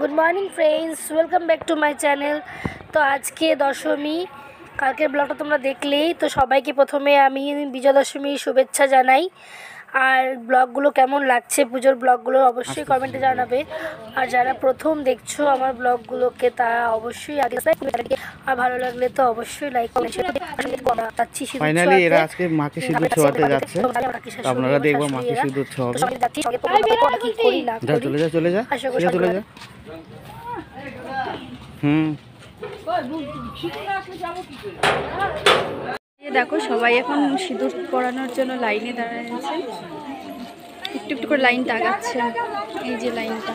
Good morning friends, welcome back to my channel. तो आज के दशमी কালকের ব্লগটা তোমরা দেখলেই তো। সবাইকে প্রথমে আমি বিজয়া দশমীর শুভেচ্ছা জানাই। আর ব্লগগুলো কেমন লাগছে, পুজোর ব্লগগুলো অবশ্যই কমেন্টে জানাবে। আর যারা প্রথম দেখছো আমার ব্লগগুলোকে তারা অবশ্যই আগে আর ভালো লাগলে তো অবশ্যই লাইক কমেন্ট শেয়ার করতে। ফাইনালি এরা আজকে মাকে সিঁদুর ছোঁয়াতে যাচ্ছে, আপনারা দেখবো মাকে সিঁদুর ছোঁয়াবে। যা চলে যা চলে যা চলে যা। দেখো সবাই এখন সিঁদুর পরানোর জন্য লাইনে দাঁড়িয়েছে, একটু একটু করে লাইনটা আগাচ্ছে। এই যে লাইনটা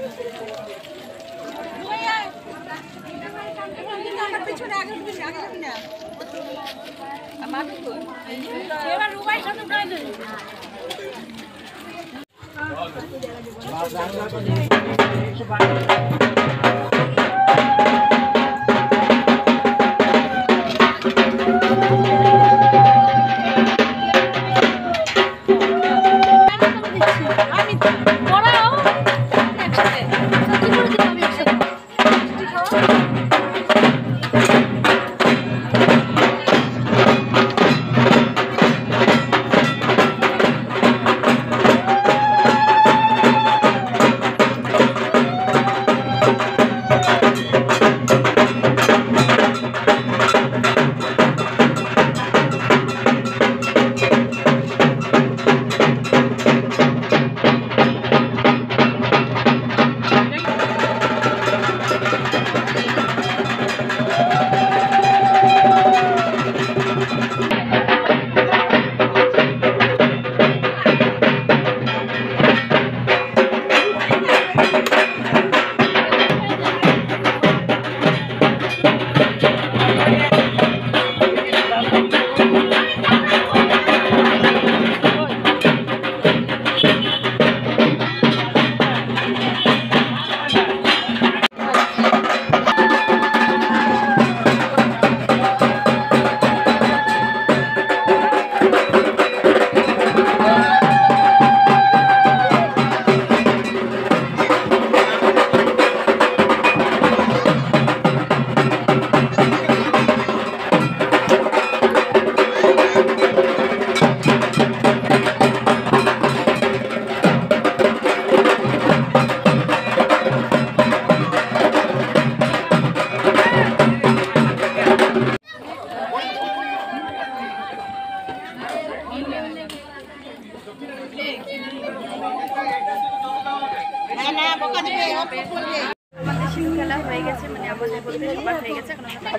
আমাদের সিঁদুর খেলা হয়ে গেছে, মানে আমাদের বলতে সবার হয়ে গেছে।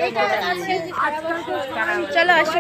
চলো আসো।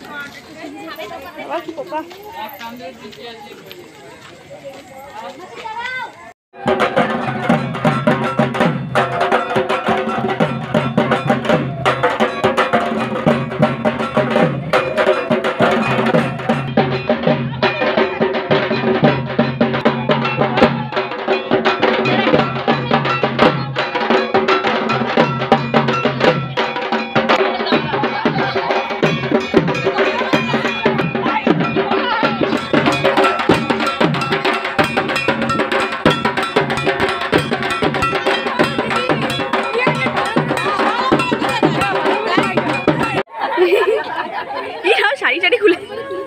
শাড়ি শাড়ি খুলে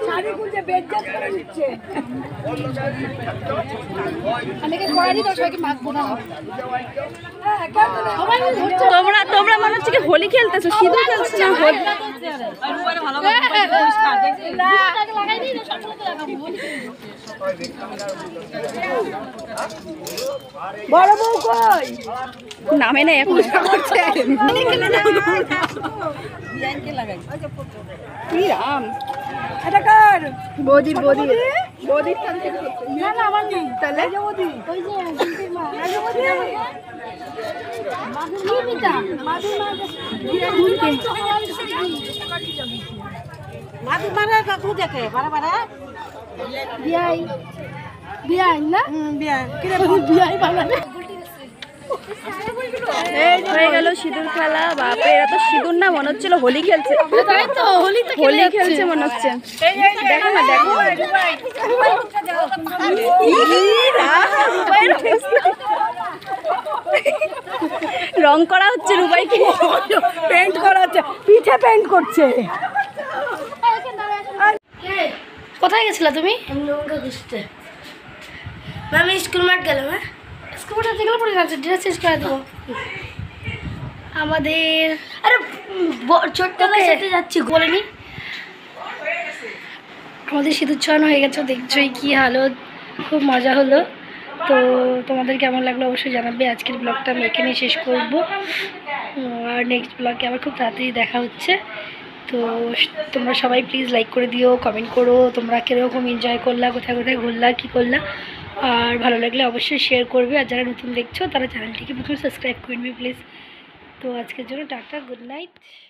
তোমরা তোমরা মনে হচ্ছে কি হোলি খেলতেছো, সিঁদুর খেলছো না? বড় বউ কই? নামে না এখন। বৌদির বৌদির বৌদির তাহলে হয়ে গেল সিঁদুর খেলা। বাপরে, এরা তো সিঁদুর না, মনে হচ্ছিল হোলি খেলছে। হোলি খেলছে মনে হচ্ছে। দেখো না, দেখো রং করা হচ্ছে রুবাইকে। পেন্ট করা হচ্ছে, পিঠে পেন্ট করছে। কোথায় গেছিলা তুমি? নৌকা খুঁজতে। আমি স্কুল মাঠ গেলাম। হ্যাঁ, স্কুল মাঠে যেগুলো পড়ে যাচ্ছে ড্রেস চেঞ্জ করে দেবো। আমাদের আরে ছোট্টবেলায় সাথে যাচ্ছি বলেনি। আমাদের সিঁদুর ছড়ানো হয়ে গেছে, দেখছোই কি হালত, খুব মজা হলো। তো তোমাদের কেমন লাগলো অবশ্যই জানাবে। আজকের ব্লগটা আমি এখানেই শেষ করব, আর নেক্সট ব্লগে আবার খুব তাড়াতাড়ি দেখা হচ্ছে। তো তোমরা সবাই প্লিজ লাইক করে দিও, কমেন্ট করো তোমরা কীরকম এনজয় করলা, কোথায় কোথায় ঘুরলা, কী করলা। আর ভালো লাগলে অবশ্যই শেয়ার করবে, আর যারা নতুন দেখছো তারা চ্যানেলটিকে প্রথমে সাবস্ক্রাইব করে নেবে প্লিজ। তো আজকের জন্য টাটা, গুড নাইট।